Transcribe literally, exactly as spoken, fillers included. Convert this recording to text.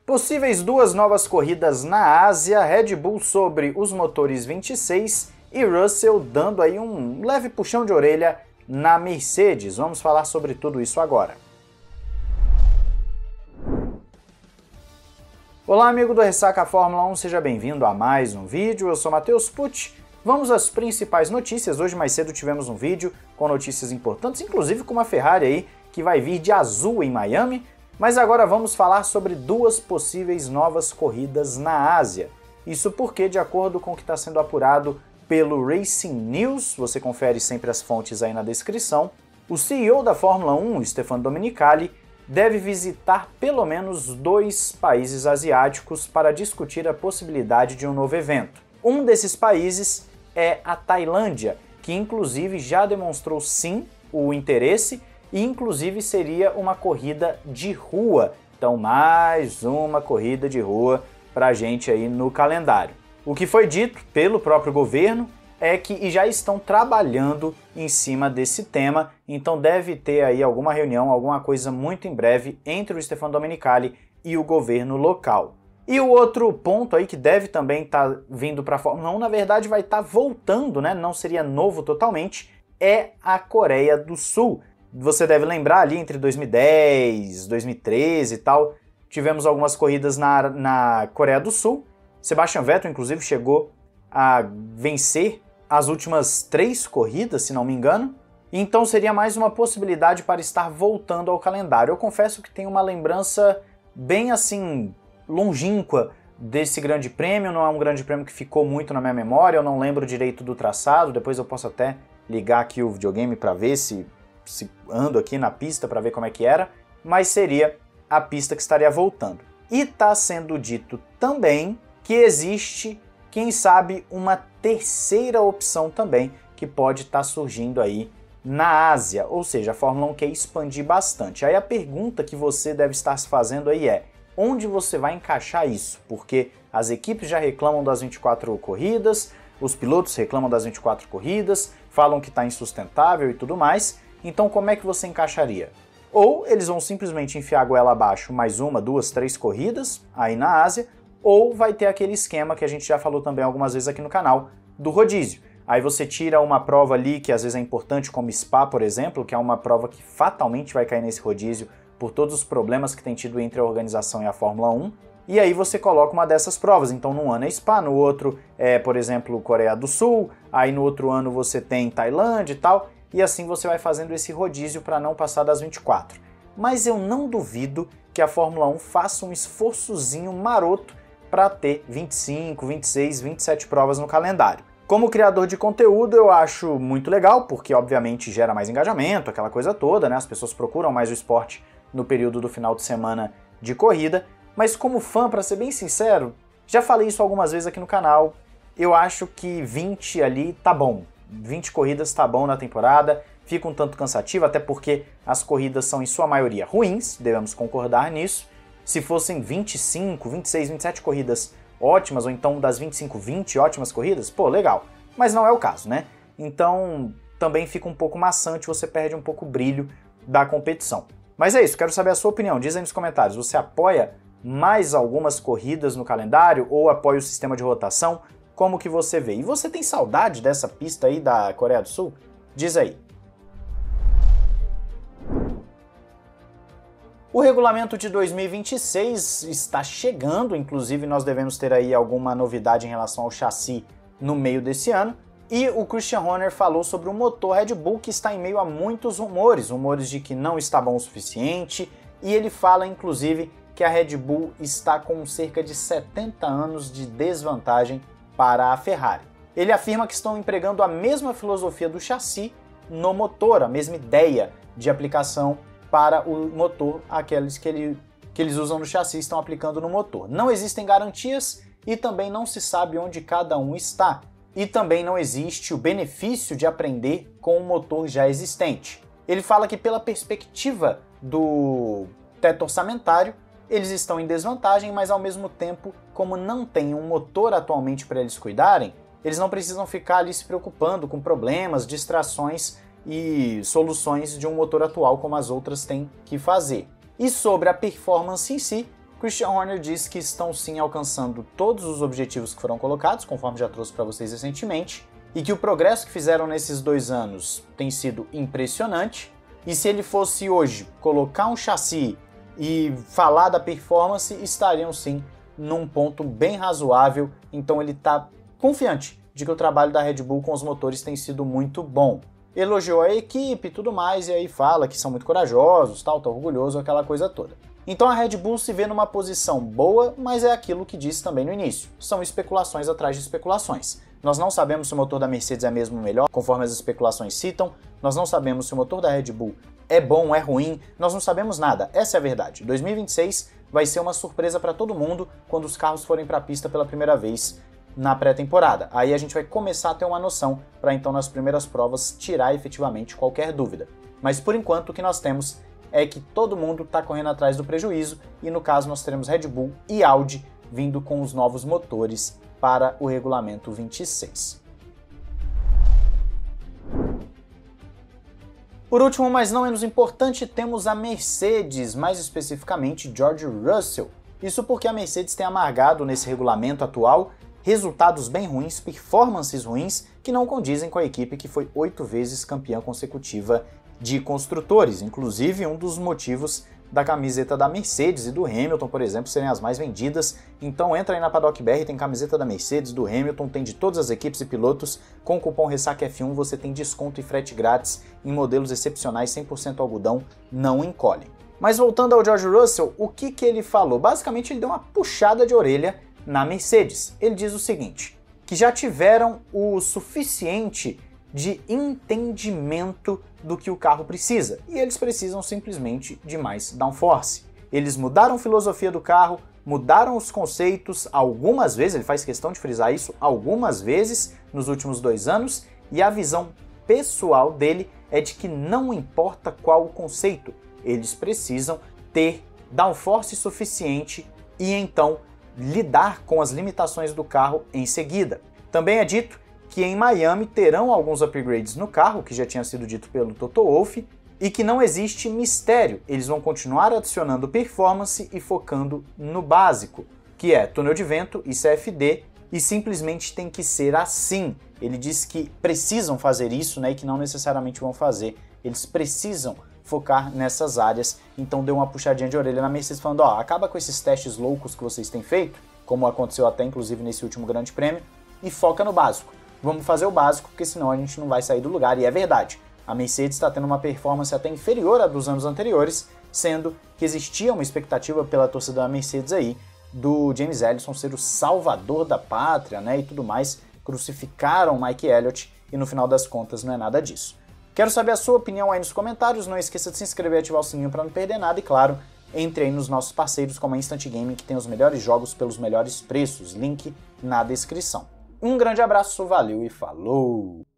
Possíveis duas novas corridas na Ásia, Red Bull sobre os motores vinte e seis e Russell dando aí um leve puxão de orelha na Mercedes. Vamos falar sobre tudo isso agora. Olá, amigo do Ressaca Fórmula um, seja bem-vindo a mais um vídeo. Eu sou Matheus Pucci. Vamos às principais notícias. Hoje mais cedo tivemos um vídeo com notícias importantes, inclusive com uma Ferrari aí que vai vir de azul em Miami. Mas agora vamos falar sobre duas possíveis novas corridas na Ásia. Isso porque, de acordo com o que está sendo apurado pelo Racing News, você confere sempre as fontes aí na descrição, o C E O da Fórmula um, Stefano Domenicali, deve visitar pelo menos dois países asiáticos para discutir a possibilidade de um novo evento. Um desses países é a Tailândia, que inclusive já demonstrou sim o interesse e inclusive seria uma corrida de rua. Então mais uma corrida de rua para a gente aí no calendário. O que foi dito pelo próprio governo é que já estão trabalhando em cima desse tema, então deve ter aí alguma reunião, alguma coisa muito em breve entre o Stefano Domenicali e o governo local. E o outro ponto aí que deve também estar tá vindo para a Fórmula um, na verdade vai estar tá voltando, né? Não seria novo totalmente, é a Coreia do Sul. Você deve lembrar ali entre dois mil e dez, dois mil e treze e tal, tivemos algumas corridas na, na Coreia do Sul. Sebastian Vettel, inclusive, chegou a vencer as últimas três corridas, se não me engano. Então seria mais uma possibilidade para estar voltando ao calendário. Eu confesso que tenho uma lembrança bem assim, longínqua desse grande prêmio. Não é um grande prêmio que ficou muito na minha memória, eu não lembro direito do traçado. Depois eu posso até ligar aqui o videogame para ver se... se ando aqui na pista para ver como é que era, mas seria a pista que estaria voltando. E está sendo dito também que existe, quem sabe, uma terceira opção também que pode estar tá surgindo aí na Ásia, ou seja, a Fórmula um quer expandir bastante. Aí a pergunta que você deve estar se fazendo aí é, onde você vai encaixar isso? Porque as equipes já reclamam das vinte e quatro corridas, os pilotos reclamam das vinte e quatro corridas, falam que está insustentável e tudo mais. Então como é que você encaixaria? Ou eles vão simplesmente enfiar a goela abaixo mais uma, duas, três corridas aí na Ásia, ou vai ter aquele esquema que a gente já falou também algumas vezes aqui no canal, do rodízio. Aí você tira uma prova ali que às vezes é importante, como Spa, por exemplo, que é uma prova que fatalmente vai cair nesse rodízio por todos os problemas que tem tido entre a organização e a Fórmula um, e aí você coloca uma dessas provas. Então num ano é Spa, no outro é, por exemplo, Coreia do Sul, aí no outro ano você tem Tailândia e tal, e assim você vai fazendo esse rodízio para não passar das vinte e quatro. Mas eu não duvido que a Fórmula um faça um esforçozinho maroto para ter vinte e cinco, vinte e seis, vinte e sete provas no calendário. Como criador de conteúdo eu acho muito legal, porque obviamente gera mais engajamento, aquela coisa toda, né? As pessoas procuram mais o esporte no período do final de semana de corrida, mas como fã, para ser bem sincero, já falei isso algumas vezes aqui no canal, eu acho que vinte ali tá bom. vinte corridas tá bom na temporada, fica um tanto cansativo, até porque as corridas são em sua maioria ruins, devemos concordar nisso. Se fossem vinte e cinco, vinte e seis, vinte e sete corridas ótimas, ou então das vinte e cinco, vinte ótimas corridas, pô, legal. Mas não é o caso, né? Então também fica um pouco maçante, você perde um pouco o brilho da competição. Mas é isso, quero saber a sua opinião, diz aí nos comentários, você apoia mais algumas corridas no calendário ou apoia o sistema de rotação? Como que você vê? E você tem saudade dessa pista aí da Coreia do Sul? Diz aí. O regulamento de dois mil e vinte e seis está chegando, inclusive nós devemos ter aí alguma novidade em relação ao chassi no meio desse ano. E o Christian Horner falou sobre o motor Red Bull que está em meio a muitos rumores, rumores de que não está bom o suficiente, e ele fala inclusive que a Red Bull está com cerca de setenta anos de desvantagem para a Ferrari. Ele afirma que estão empregando a mesma filosofia do chassi no motor, a mesma ideia de aplicação para o motor, aqueles que, ele, que eles usam no chassi estão aplicando no motor. Não existem garantias e também não se sabe onde cada um está. E também não existe o benefício de aprender com um motor já existente. Ele fala que pela perspectiva do teto orçamentário, eles estão em desvantagem, mas ao mesmo tempo, como não tem um motor atualmente para eles cuidarem, eles não precisam ficar ali se preocupando com problemas, distrações e soluções de um motor atual como as outras têm que fazer. E sobre a performance em si, Christian Horner diz que estão sim alcançando todos os objetivos que foram colocados, conforme já trouxe para vocês recentemente, e que o progresso que fizeram nesses dois anos tem sido impressionante, e se ele fosse hoje colocar um chassi e falar da performance, estariam sim num ponto bem razoável, então ele está confiante de que o trabalho da Red Bull com os motores tem sido muito bom. Elogiou a equipe e tudo mais, e aí fala que são muito corajosos, tal, tá orgulhoso, aquela coisa toda. Então a Red Bull se vê numa posição boa, mas é aquilo que disse também no início, são especulações atrás de especulações. Nós não sabemos se o motor da Mercedes é mesmo melhor, conforme as especulações citam, nós não sabemos se o motor da Red Bull é bom, é ruim, nós não sabemos nada, essa é a verdade. dois mil e vinte e seis vai ser uma surpresa para todo mundo quando os carros forem para a pista pela primeira vez na pré-temporada. Aí a gente vai começar a ter uma noção para então nas primeiras provas tirar efetivamente qualquer dúvida. Mas por enquanto o que nós temos é que todo mundo está correndo atrás do prejuízo e no caso nós teremos Red Bull e Audi vindo com os novos motores para o regulamento vinte e seis. Por último, mas não menos importante, temos a Mercedes, mais especificamente George Russell. Isso porque a Mercedes tem amargado nesse regulamento atual resultados bem ruins, performances ruins, que não condizem com a equipe que foi oito vezes campeã consecutiva de construtores, inclusive um dos motivos da camiseta da Mercedes e do Hamilton, por exemplo, serem as mais vendidas. Então entra aí na Paddock B R, tem camiseta da Mercedes, do Hamilton, tem de todas as equipes e pilotos. Com o cupom Ressaca F um você tem desconto e frete grátis em modelos excepcionais cem por cento algodão, não encolhem. Mas voltando ao George Russell, o que, que ele falou? Basicamente ele deu uma puxada de orelha na Mercedes. Ele diz o seguinte, que já tiveram o suficiente de entendimento do que o carro precisa, e eles precisam simplesmente de mais downforce. Eles mudaram a filosofia do carro, mudaram os conceitos algumas vezes, ele faz questão de frisar isso, algumas vezes nos últimos dois anos, e a visão pessoal dele é de que não importa qual o conceito, eles precisam ter downforce suficiente e então lidar com as limitações do carro em seguida. Também é dito que em Miami terão alguns upgrades no carro, que já tinha sido dito pelo Toto Wolff, e que não existe mistério, eles vão continuar adicionando performance e focando no básico, que é túnel de vento e C F D, e simplesmente tem que ser assim. Ele diz que precisam fazer isso, né, e que não necessariamente vão fazer, eles precisam focar nessas áreas, então deu uma puxadinha de orelha na Mercedes falando, ó, acaba com esses testes loucos que vocês têm feito, como aconteceu até inclusive nesse último grande prêmio, e foca no básico. Vamos fazer o básico, porque senão a gente não vai sair do lugar, e é verdade. A Mercedes está tendo uma performance até inferior à dos anos anteriores, sendo que existia uma expectativa pela torcida da Mercedes aí, do James Allison ser o salvador da pátria, né, e tudo mais, crucificaram Mike Elliott, e no final das contas não é nada disso. Quero saber a sua opinião aí nos comentários, não esqueça de se inscrever e ativar o sininho para não perder nada, e claro, entre aí nos nossos parceiros como a Instant Gaming, que tem os melhores jogos pelos melhores preços, link na descrição. Um grande abraço, valeu e falou!